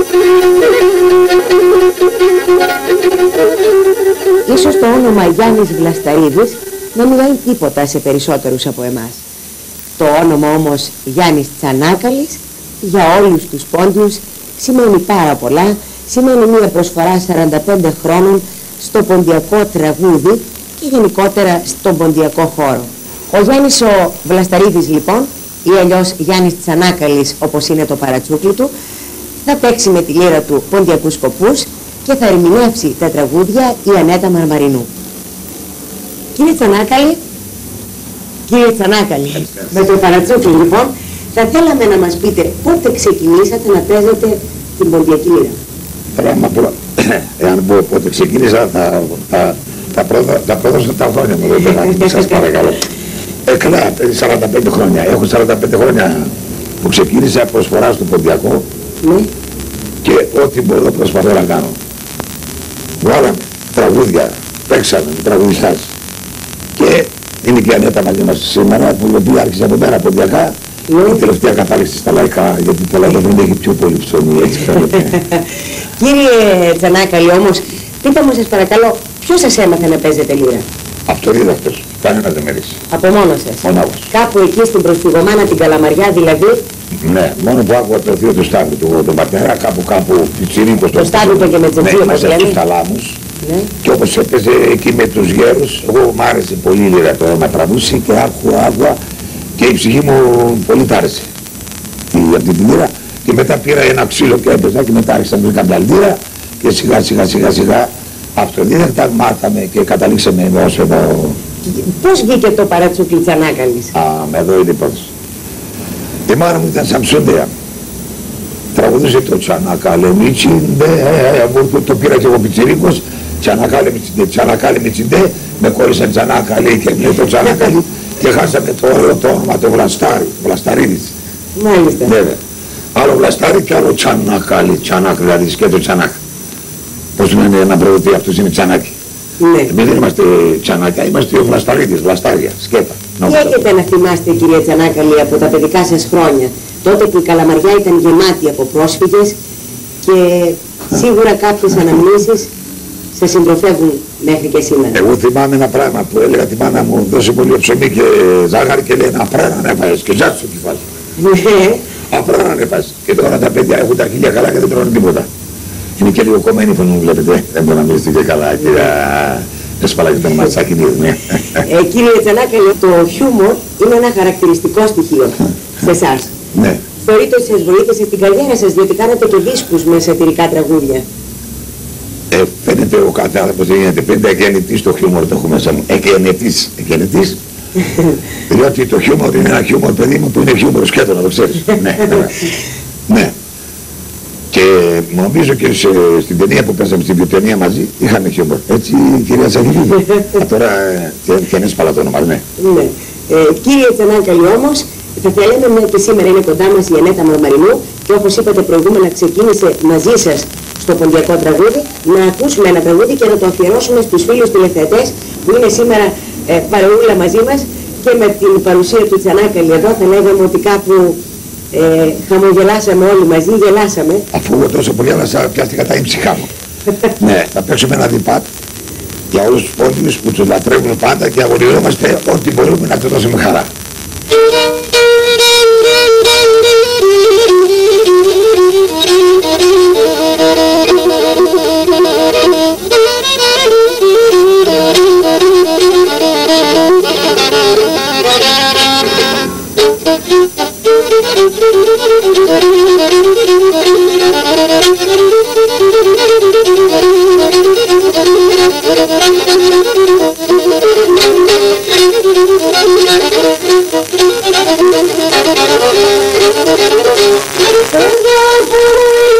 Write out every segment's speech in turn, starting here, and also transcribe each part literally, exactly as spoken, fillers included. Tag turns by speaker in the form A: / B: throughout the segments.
A: Ίσως το όνομα Γιάννης Βλασταρίδης να μην λέει τίποτα σε περισσότερους από εμάς. Το όνομα όμως Γιάννης Τσανάκαλης για όλους τους Πόντιους σημαίνει πάρα πολλά, σημαίνει μια προσφορά σαράντα πέντε χρόνων στο ποντιακό τραγούδι και γενικότερα στον ποντιακό χώρο. Ο Γιάννης ο Βλασταρίδης λοιπόν, ή αλλιώς Γιάννης Τσανάκαλης όπως είναι το παρατσούκλι του, θα παίξει με τη λύρα του ποντιακούς σκοπούς και θα ερμηνεύσει τα τραγούδια η Ανέτα Μαρμαρινού. Κύριε Τσανάκαλη, κύριε Τσανάκαλη, με το παρατσούκλι λοιπόν, θα θέλαμε να μας πείτε πότε ξεκινήσατε να παίζετε την ποντιακή λύρα.
B: Πράγμα που, εάν πω πότε ξεκίνησα, θα, θα, θα, πρόδω, θα πρόδωσα τα χρόνια μου, δεν θα σας παρακαλώ. Ε, καλά, σαράντα πέντε χρόνια. Έχω σαράντα πέντε χρόνια που ξεκίνησα προσφορά στο ποντιακό,
A: ναι.
B: Και ό,τι μπορώ προσπαθώ να κάνω. Βγάλαμε τραγούδια, παίξαμε τραγουδιστάς. Και είναι και η Ανέτα μαζί μας σήμερα, που η οποία άρχισε από μένα ποντιακά.
A: Ναι.
B: Η τελευταία κατάληξη στα λαϊκά, γιατί το λαϊκό δεν έχει πιο πολύ ψωμί, έτσι φαίνεται.
A: Κύριε Τσανάκαλη όμως, πείτε μου σας παρακαλώ, ποιος σας έμαθε να παίζετε λύρα?
B: Αυτοδίδακτος, κανένας δεν με ρίξει.
A: Από μόνο σας?
B: Μονάχος.
A: Κάπου εκεί στην προσφυγωμάνα την Καλαμαριά δηλαδή?
B: Ναι, μόνο που άκουγα το θείο του Στάδου, του, τον πατέρα, κάπου κάπου πιτσιρίκος.
A: Το Στάδου και με Τζετζίδη,
B: ναι,
A: δηλαδή.
B: Στους θαλάμους.
A: Ναι.
B: Και όπως έπαιζε εκεί με τους γέρους, εγώ μου άρεσε πολύ η λύρα το να τραβούσει και άκουγα, άκουγα και η ψυχή μου πολύ τ' άρεσε από την λύρα. Και μετά πήρα ένα ξύλο και έπαιζα και μετά άρχισα να βρήκα μια λύρα και σιγά σιγά σιγά σιγά αυτοδίδακτα μάθαμε και καταλήξαμε ως εδώ.
A: Πώς βγήκε το παρατσούκλι Τσανάκαλης?
B: Α, με εδώ είναι η υπόθεση. Η μάνα μου ήταν Σαμψόντεα. Τραγουδούσε το Τσανάκαλε Μιτσιντέ, το πήρα και εγώ πιτσιρίκος, Τσανάκαλε Μιτσιντέ, Τσανάκαλε Μιτσιντέ, με κόλλησαν Τσανάκαλε και με το Τσανάκαλε και χάσαμε το ωραίο το όνομα, το Βλαστάρι, Βλασταρίδης.
A: Μάλιστα.
B: Βέβαια. Άλλο Βλαστάρι και άλλο Τσανάκαλε, Τσανάκ, δηλαδή σκέτο Τσανάκ. Πώς λένε ένα προδοτή, αυτός είναι Τσανάκη.
A: Ναι.
B: Εμείς δεν είμαστε Τσανάκια, είμαστε ο Βλασταρίδης, Βλαστάρια, σκέτα.
A: Τι έχετε να θυμάστε κυρία Τσανάκαλη από τα παιδικά σας χρόνια, τότε που η Καλαμαριά ήταν γεμάτη από πρόσφυγες και σίγουρα κάποιες αναμνήσεις σας συντροφεύουν μέχρι και σήμερα?
B: Εγώ θυμάμαι ένα πράγμα που έλεγα τη μάνα μου, δώσε πολύ ψωμί και ζάχαρη και λέει απρένα να έφαγες και ζάτσο κεφάλι.
A: Ναι.
B: Απρένα να έφαγες. Και τώρα τα παιδιά έχουν τα χίλια καλά και δεν τρώνε τίποτα. Είναι και λίγο κομμένη που μου βλέπετε, δεν μπορεί να μιλήσετε και καλά, κύριε Εσπαλάκη τον ματσάκι ναι.
A: ε, Κύριε Τσανάκαλη, το χιούμορ είναι ένα χαρακτηριστικό στοιχείο σε εσάς.
B: Ναι.
A: Θεωρείτε ότι σας βοήθησε στην καριέρα σας, διότι κάνατε και δίσκους με σατυρικά τραγούδια.
B: Ε, φαίνεται ο κάθε άνθρωπος δεν γίνεται πέντε εγγενητής το χιούμορ το έχω μέσα μου. Εγγενητής, εγγενητής. Διότι το χιούμορ είναι ένα χιούμορ, παιδί μου, που είναι χιούμορ σκέτο, να το ξέρεις. Ναι, ναι. Και νομίζω και σε, στην ταινία που πέσαμε στην βιοτενία μαζί είχαμε χιούμορ. Έτσι, κυρία Σαγγελίδη. Τώρα και είναι σπαλά το όνομα, ναι.
A: Ναι. Ε, κύριε Τσανάκαλη όμως, θα θέλαμε, μια και σήμερα είναι κοντά μας η Ανέτα Μαρμαρινού και όπως είπατε προηγούμενα ξεκίνησε μαζί σας στο ποντιακό τραγούδι, να ακούσουμε ένα τραγούδι και να το αφιερώσουμε στους φίλους τηλεθεατές που είναι σήμερα ε, παρεούλα μαζί μας και με την παρουσία του Τσανάκαλη εδώ θα λέγαμε ότι κάπου ε, χαμογελάσαμε όλοι μαζί, γελάσαμε.
B: Αφού εγώ τόσο πολύ γέλασα, πιάστηκα τα ύψυχά μου. Ναι, θα παίξουμε ένα διπάτ για όλους τους Πόντιους που τους λατρεύουν πάντα και αγωνιζόμαστε ό,τι μπορούμε να του δώσουμε χαρά.
C: Thank you.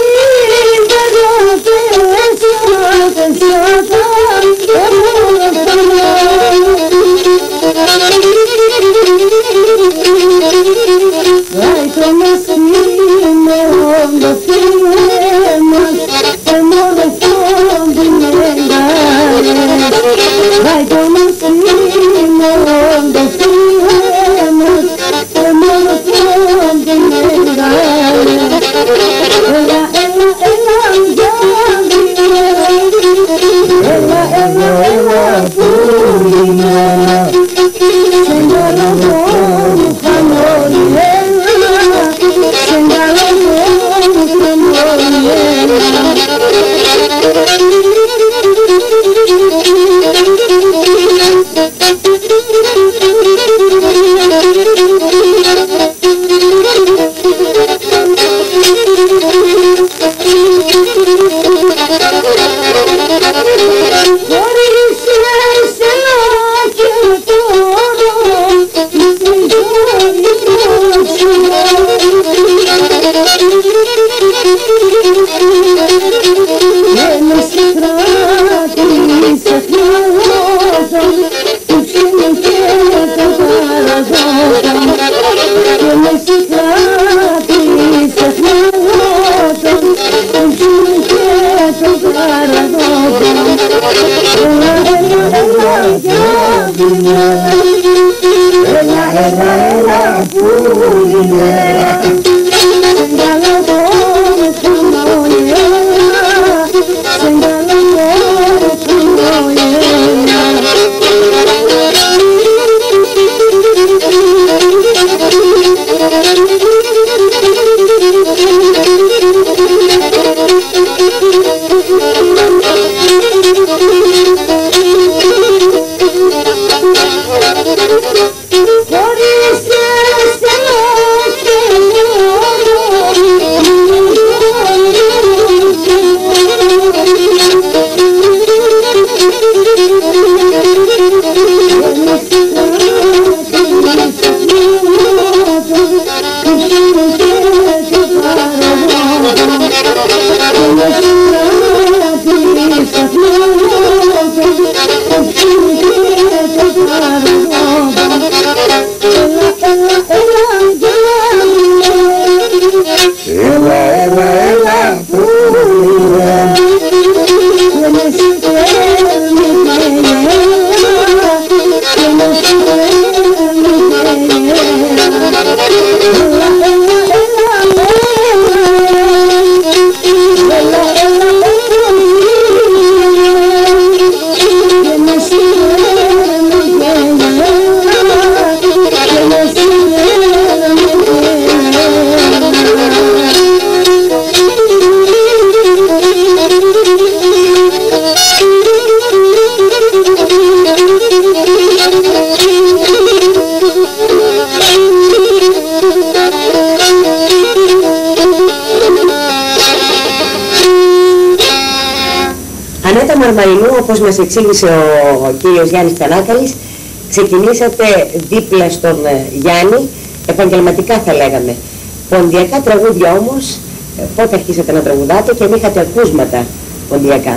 A: Ανέτα Μαρμαρινού, όπως μας εξήγησε ο κύριος Γιάννης Τσανάκαλης, ξεκινήσατε δίπλα στον Γιάννη, επαγγελματικά θα λέγαμε. Ποντιακά τραγούδια όμως, πότε αρχίσατε να τραγουδάτε και αν είχατε ακούσματα ποντιακά?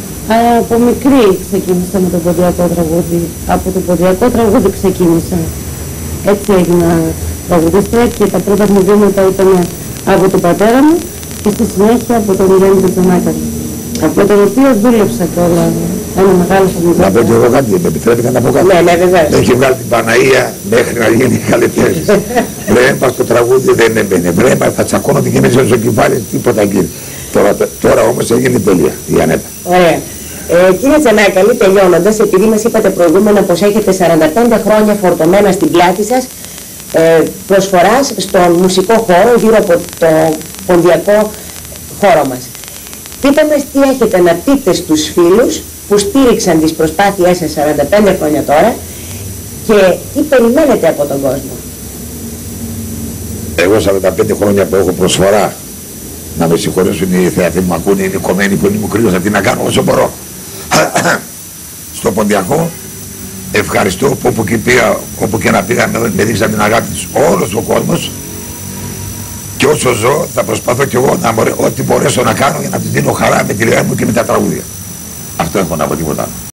C: Από μικρή ξεκίνησα με το ποντιακό τραγούδι. Από το ποντιακό τραγούδι ξεκίνησα. Έτσι έγινα τραγουδίστρια και τα πρώτα μου βήματα ήταν από τον πατέρα μου και στη συνέχεια από τον Γιάννη Τσανάκαλη. Από τον οποίο δούλεψα κιόλα ένα μεγάλο φωνικό.
B: Να πω και εγώ κάτι, με επιτρέπετε να πω κάτι?
A: Ναι, ναι, βεβαίως.
B: Έχει βγάλει την Παναΐα μέχρι να γίνει καλλιτέχνης. Βρέμπα στο τραγούδι δεν έμπαινε. Βρέμπα θα τσακώνονται και μέσα στο κεφάλι, τίποτα εκεί. Τώρα, τώρα όμως έγινε τέλεια η Ανέτα.
A: Ωραία. Ε, κύριε Τσανάκαλη, τελειώνοντας, επειδή μας είπατε προηγούμενα πως έχετε σαράντα πέντε χρόνια φορτωμένα στην πλάτη σας ε, προσφοράς στον μουσικό χώρο γύρω από το ποντιακό χώρο μας. Πείτε μας τι έχετε να πείτε στους φίλους που στήριξαν τις προσπάθειές σας σαράντα πέντε χρόνια τώρα και τι περιμένετε από τον κόσμο.
B: Εγώ σαράντα πέντε χρόνια που έχω προσφορά, να με συγχωρέσουν οι θεατοί που με ακούνε, είναι κομμένοι που είναι μου κρύος, τι να κάνω όσο μπορώ. Στο ποντιακό, ευχαριστώ που όπου και, πήγα, όπου και να πήγα με, με δείξαν την αγάπη τους όλος ο κόσμος και όσο ζω θα προσπαθώ κι εγώ να μπορέ, ό,τι μπορέσω να κάνω για να τους δίνω χαρά με τη λέα μου και με τα τραγούδια. Αυτό έχω να πω, τίποτα.